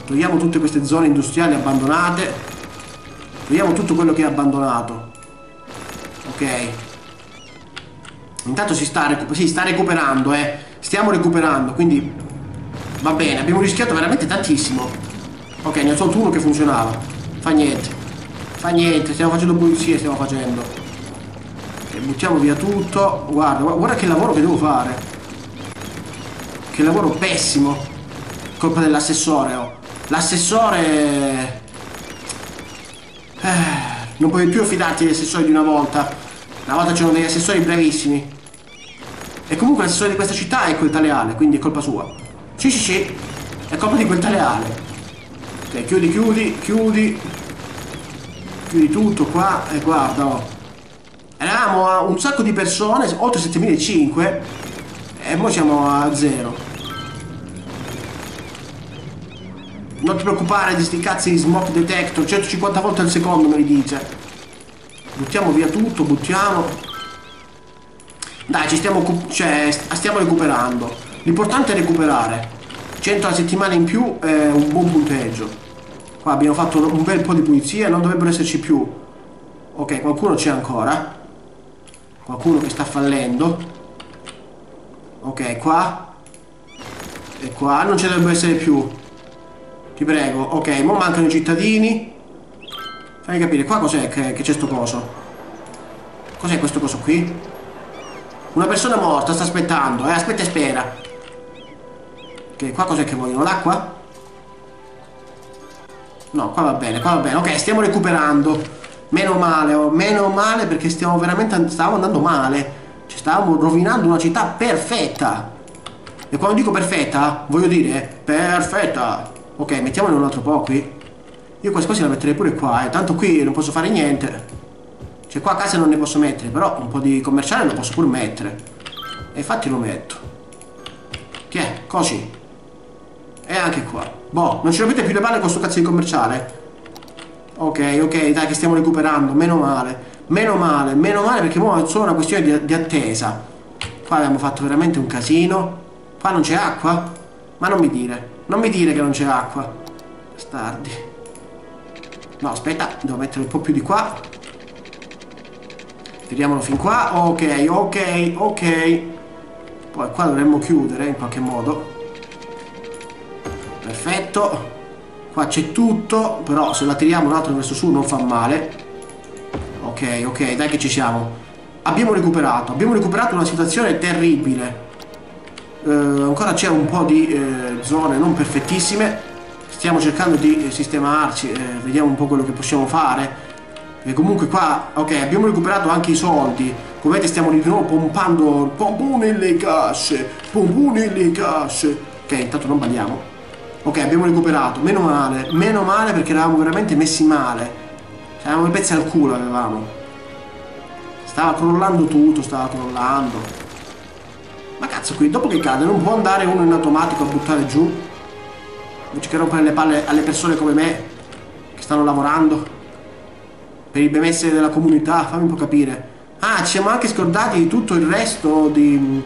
Togliamo tutte queste zone industriali abbandonate. Togliamo tutto quello che è abbandonato. Ok. Intanto si sta recuperando, stiamo recuperando, quindi va bene, abbiamo rischiato veramente tantissimo. Ok, ne ho soltanto uno che funzionava. Fa niente, stiamo facendo pulizie, stiamo facendo. E buttiamo via tutto. Guarda che lavoro che devo fare. Che lavoro pessimo. Colpa dell'assessore, oh. L'assessore... non puoi più fidarti degli assessori di una volta. Una volta c'erano degli assessori bravissimi. E comunque l'assessore di questa città è quel tale Ale, quindi è colpa sua. Sì, è colpa di quel tale Ale. Ok, chiudi tutto qua. E guarda, oh. Eravamo a un sacco di persone, oltre 7500, e ora siamo a 0. Non ti preoccupare di sti cazzi di smoke detector, 150 volte al secondo me li dice. Buttiamo via tutto, buttiamo. Dai, stiamo recuperando. L'importante è recuperare. 100 alla settimana in più è un buon punteggio. Qua abbiamo fatto un bel po' di pulizie, non dovrebbero esserci più. Ok, qualcuno c'è ancora. Qualcuno che sta fallendo. Ok, qua. E qua non ci dovrebbero essere più. Ti prego. Ok, mo mancano i cittadini. Fammi capire, qua cos'è che c'è sto coso? Cos'è questo coso qui? Una persona morta, sta aspettando, aspetta e spera. Ok, qua cos'è che vogliono? L'acqua? No, qua va bene, ok, stiamo recuperando. Meno male perché stavamo andando male. Ci stavamo rovinando una città perfetta. E quando dico perfetta, voglio dire perfetta. Ok, mettiamone un altro po' qui. Io quasi la metterei pure qua, tanto qui non posso fare niente. Cioè qua a casa non ne posso mettere, però un po' di commerciale lo posso pure mettere. E infatti lo metto. Che è? Così. E anche qua. Boh, non ci rompete più le palle con sto cazzo di commerciale? Ok, dai che stiamo recuperando. Meno male perché ora è solo una questione di attesa. Qua abbiamo fatto veramente un casino. Qua non c'è acqua? Ma non mi dire che non c'è acqua. Bastardi. No, aspetta, devo mettere un po' più di qua. Tiriamolo fin qua. Ok. Poi qua dovremmo chiudere in qualche modo. Perfetto. Qua c'è tutto, però se la tiriamo un altro verso su non fa male. Ok, dai che ci siamo. Abbiamo recuperato una situazione terribile. Ancora c'è un po' di zone non perfettissime. Stiamo cercando di sistemarci, vediamo un po' quello che possiamo fare. E comunque qua, ok, abbiamo recuperato anche i soldi. Come vedete stiamo di nuovo pompando pompone nelle casse. Ok, intanto non balliamo. Ok, abbiamo recuperato, meno male perché eravamo veramente messi male. Eravamo i pezzi al culo, avevamo. Stava crollando tutto, Ma cazzo qui, dopo che cade non può andare uno in automatico a buttare giù? Invece che rompere le palle alle persone come me, che stanno lavorando per il benessere della comunità, fammi un po' capire. Ah, ci siamo anche scordati di tutto il resto di...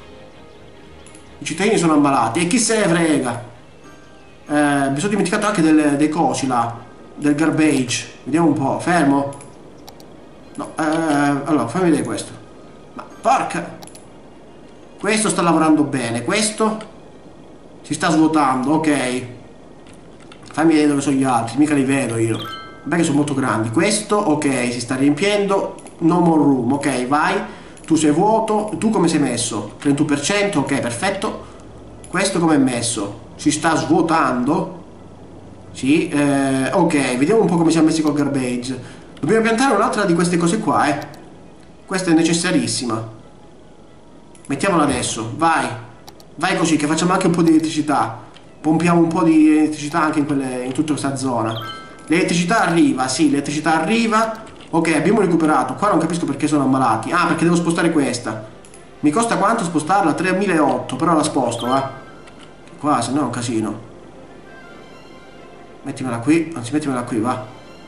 I cittadini sono ammalati, e chi se ne frega? Mi sono dimenticato anche dei cosi là, del garbage. Vediamo un po', fermo. No, allora, fammi vedere questo. Ma porca... Questo sta lavorando bene, questo si sta svuotando, ok. Fammi vedere dove sono gli altri, mica li vedo io. Vabbè che sono molto grandi. Questo, ok, si sta riempiendo. No more room, ok, vai. Tu sei vuoto. Tu come sei messo? 31%, ok, perfetto. Questo come è messo? Si sta svuotando. Sì, ok, vediamo un po' come siamo messi col garbage. Dobbiamo piantare un'altra di queste cose qua, Questa è necessarissima. Mettiamola adesso, vai. Vai così, che facciamo anche un po' di elettricità. Pompiamo un po' di elettricità anche in tutta questa zona. L'elettricità arriva, sì, l'elettricità arriva. Ok, abbiamo recuperato. Qua non capisco perché sono ammalati. Ah, perché devo spostare questa. Mi costa quanto spostarla? 3.800, però la sposto, Qua, se no è un casino. Mettimela qui, anzi mettimela qui, va.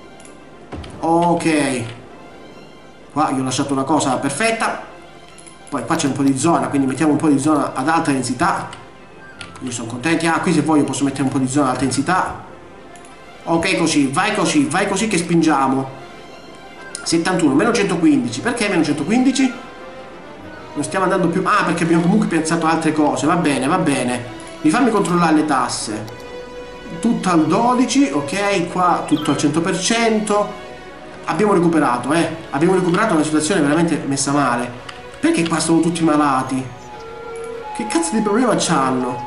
Ok. Qua gli ho lasciato una cosa perfetta. Poi qua c'è un po' di zona, quindi mettiamo un po' di zona ad alta densità. Quindi sono contenti. Ah, qui se voglio posso mettere un po' di zona ad alta densità. Ok, vai così che spingiamo. 71, meno 115. Perché meno 115? Non stiamo andando più... Ah, perché abbiamo comunque pensato a altre cose. Va bene, va bene. Mi fammi controllare le tasse. Tutto al 12, ok, qua tutto al 100%. Abbiamo recuperato, Abbiamo recuperato una situazione veramente messa male. Perché qua sono tutti malati? Che cazzo di problema c'hanno?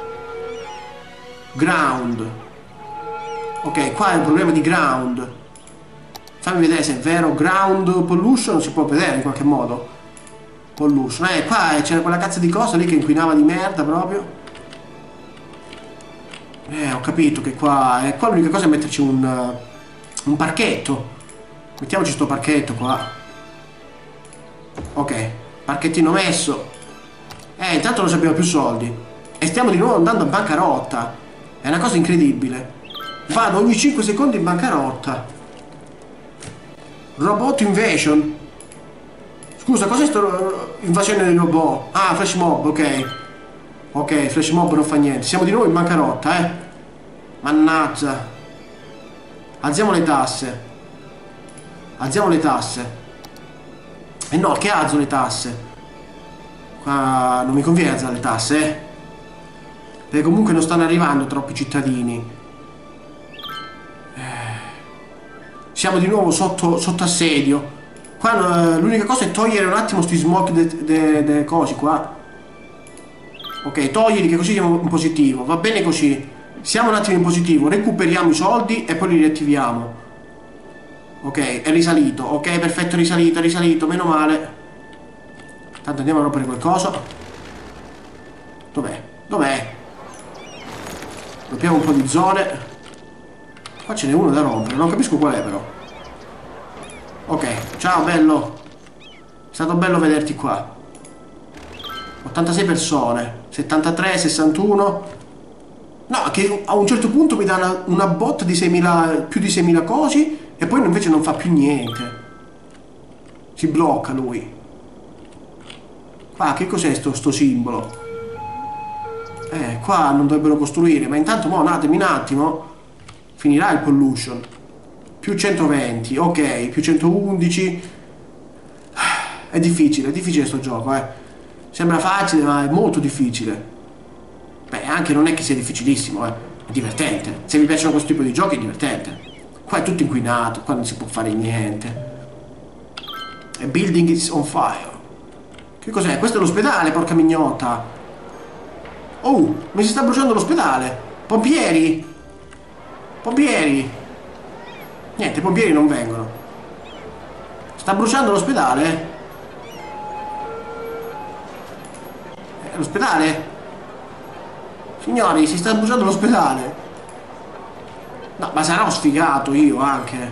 Ground. Ok, qua è un problema di ground. Fammi vedere se è vero. Ground pollution si può vedere in qualche modo. Pollution. Qua c'era quella cazzo di cosa lì che inquinava di merda proprio. Ho capito che qua l'unica cosa è metterci un parchetto. Mettiamoci sto parchetto qua. Ok, parchettino messo. Intanto non abbiamo più soldi. E stiamo di nuovo andando a bancarotta. È una cosa incredibile. Vado ogni 5 secondi in bancarotta. Robot invasion. Scusa, cos'è sto invasione dei robot? Ah, flash mob, ok. Ok, flash mob non fa niente. Siamo di nuovo in bancarotta, Mannaggia. Alziamo le tasse. Alziamo le tasse. No, che alzo le tasse? Qua non mi conviene alzare le tasse, perché comunque non stanno arrivando troppi cittadini. Siamo di nuovo sotto assedio. Qua l'unica cosa è togliere un attimo sti smoke dei cosi qua. Ok, toglili che così siamo in positivo. Va bene così. Siamo un attimo in positivo. Recuperiamo i soldi e poi li riattiviamo. Ok, è risalito. Ok, perfetto, è risalito. Meno male. Tanto andiamo a rompere qualcosa. Dov'è? Dov'è? Rompiamo un po' di zone. Qua ce n'è uno da rompere. Non capisco qual è però. Ok, ciao bello. È stato bello vederti qua. 86 persone. 73, 61. No, che a un certo punto mi dà una botta di 6.000, più di 6.000 cosi e poi invece non fa più niente. Si blocca lui. Qua che cos'è sto simbolo? Qua non dovrebbero costruire, ma intanto mo natemi un attimo. Finirà il pollution. Più 120, ok, più 111. È difficile sto gioco, Sembra facile, ma è molto difficile. Beh, anche non è che sia difficilissimo, È divertente. Se vi piacciono questo tipo di giochi è divertente. Qua è tutto inquinato, qua non si può fare niente. A building is on fire. Che cos'è? Questo è l'ospedale, porca mignotta. Oh, mi si sta bruciando l'ospedale. Pompieri! Pompieri! Niente, i pompieri non vengono. Sta bruciando l'ospedale? L'ospedale? Signori, si sta bruciando l'ospedale. No, ma sarò sfigato io anche.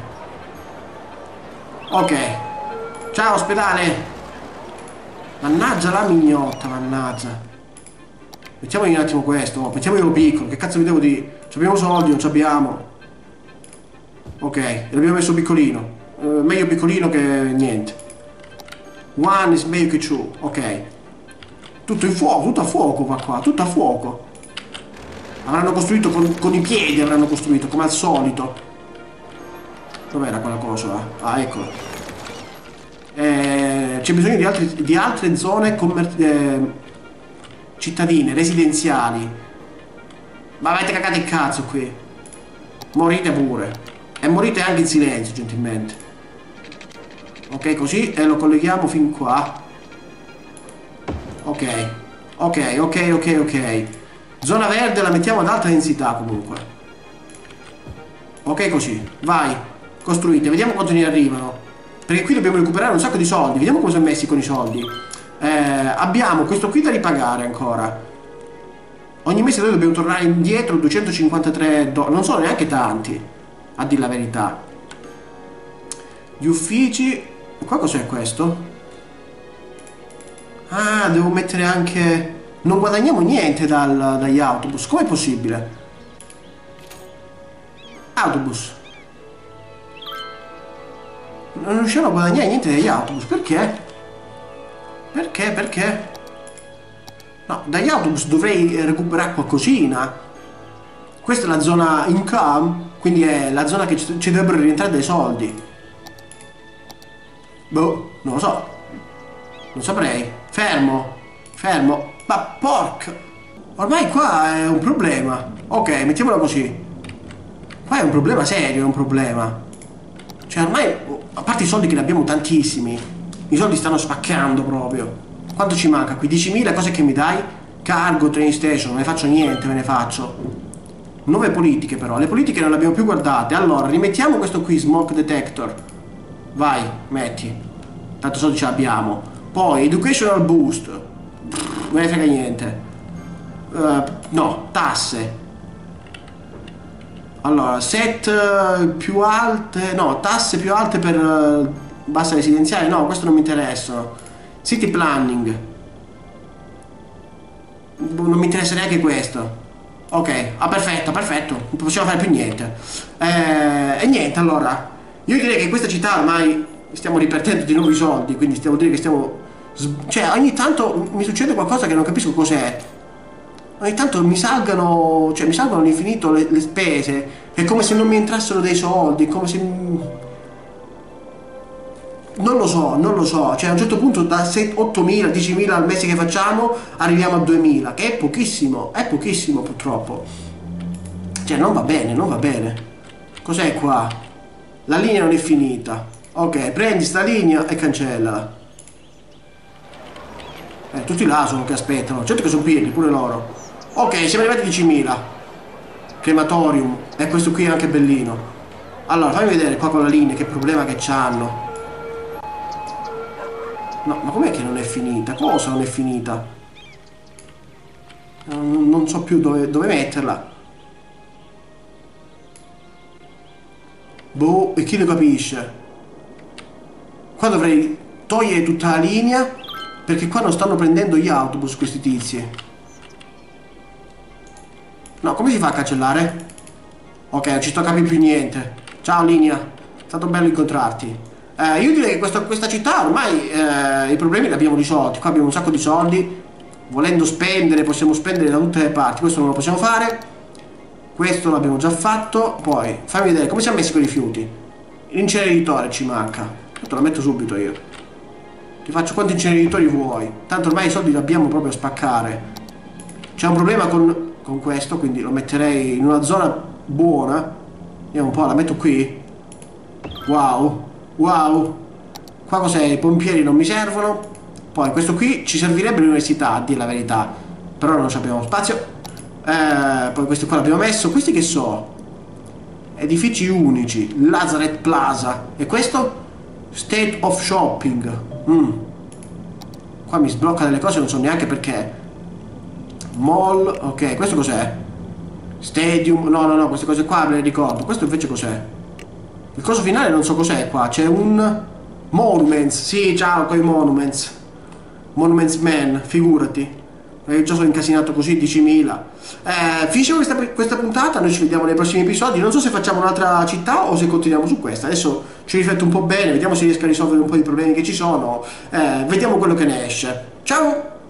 Ok. Ciao ospedale. Mannaggia la mignotta, mannaggia. Mettiamogli un attimo questo, mettiamolo piccolo, che cazzo vi devo dire? Ci abbiamo soldi, non ci abbiamo. Ok, l'abbiamo messo piccolino. Meglio piccolino che niente. One is meglio che two, ok. Tutto in fuoco, tutto a fuoco qua, tutto a fuoco. Avranno costruito con i piedi, avranno costruito, come al solito. Dov'era quella cosa? Ah, eccola. C'è bisogno di altre zone cittadine, residenziali. Ma avete cagato il cazzo qui. Morite pure. E morite anche in silenzio, gentilmente. Ok, così, e lo colleghiamo fin qua. Ok. Ok. Zona verde la mettiamo ad alta densità comunque. Ok, così. Vai. Costruite. Vediamo quanto ne arrivano. Perché qui dobbiamo recuperare un sacco di soldi. Vediamo come sono messi con i soldi. Abbiamo questo qui da ripagare ancora. Ogni mese noi dobbiamo tornare indietro 253 dollari. Non sono neanche tanti, a dire la verità. Gli uffici. Qua cos'è questo? Ah, devo mettere anche... Non guadagniamo niente dagli autobus. Com'è possibile? Autobus. Non riusciamo a guadagnare niente dagli autobus. Perché? Perché? No, dagli autobus dovrei recuperare qualcosina. Questa è la zona income, quindi è la zona che ci dovrebbero rientrare dei soldi. Boh, non lo so. Non saprei. Fermo. Fermo. Ma porca. Ormai qua è un problema. Ok, mettiamolo così. Qua è un problema serio, è un problema. Cioè ormai, a parte i soldi che ne abbiamo tantissimi, i soldi stanno spaccando proprio. Quanto ci manca qui? 10.000, cose che mi dai? Cargo, train station, non ne faccio niente, me ne faccio. Nuove politiche però, le politiche non le abbiamo più guardate. Allora, rimettiamo questo qui, smoke detector. Vai, metti. Tanto soldi ce l'abbiamo. Poi, educational boost. Pff, me ne frega niente. No, tasse. Allora, set più alte. No, tasse più alte per base residenziale. No, questo non mi interessa. City planning. Non mi interessa neanche questo. Ok, ah perfetto, perfetto. Non possiamo fare più niente. E niente, allora. Io direi che in questa città ormai stiamo ripartendo di nuovi soldi. Quindi stiamo dire che stiamo. Cioè, ogni tanto mi succede qualcosa che non capisco cos'è. Ogni tanto mi salgano, cioè mi salgono all'infinito le spese, è come se non mi entrassero dei soldi, è come se. Non lo so, non lo so, cioè a un certo punto da 8.000, 10.000 al mese che facciamo arriviamo a 2.000, che è pochissimo purtroppo. Cioè non va bene, non va bene. Cos'è qua? La linea non è finita. Ok, prendi sta linea e cancellala. Tutti là sono che aspettano, certo che sono pieni, pure loro. Ok, siamo arrivati a 10.000. Crematorium. E questo qui è anche bellino. Allora, fammi vedere qua con la linea che problema che c'hanno. No, ma com'è che non è finita? Cosa non è finita? Non so più dove metterla. Boh, e chi lo capisce? Qua dovrei togliere tutta la linea, perché qua non stanno prendendo gli autobus questi tizi. No, come si fa a cancellare? Ok, non ci sto a capire più niente. Ciao linea, è stato bello incontrarti. Io direi che questa città ormai i problemi li abbiamo risolti. Qua abbiamo un sacco di soldi. Volendo spendere, possiamo spendere da tutte le parti. Questo non lo possiamo fare. Questo l'abbiamo già fatto. Poi, fammi vedere come siamo messi con i rifiuti. L'inceneritore ci manca. Te lo metto subito io. Ti faccio quanti inceneritori vuoi. Tanto ormai i soldi li abbiamo proprio a spaccare. C'è un problema con questo, quindi lo metterei in una zona buona. Vediamo un po', la metto qui. Wow. Wow. Qua cos'è? I pompieri non mi servono. Poi questo qui ci servirebbe l'università, a dire la verità. Però non abbiamo spazio. Poi questi qua l'abbiamo messo. Questi che so? Edifici unici. Lazareth Plaza. E questo? State of Shopping. Qua mi sblocca delle cose, non so neanche perché. Mall. Ok, questo cos'è? Stadium. No, queste cose qua me le ricordo. Questo invece cos'è? Il coso finale non so cos'è qua. C'è un Monuments. Sì, ciao con i Monuments. Monuments Man, figurati. Già sono incasinato così, 10.000. Finisciamo questa puntata, noi ci vediamo nei prossimi episodi. Non so se facciamo un'altra città o se continuiamo su questa. Adesso ci rifletto un po' bene, vediamo se riesco a risolvere un po' di problemi che ci sono. Vediamo quello che ne esce. Ciao!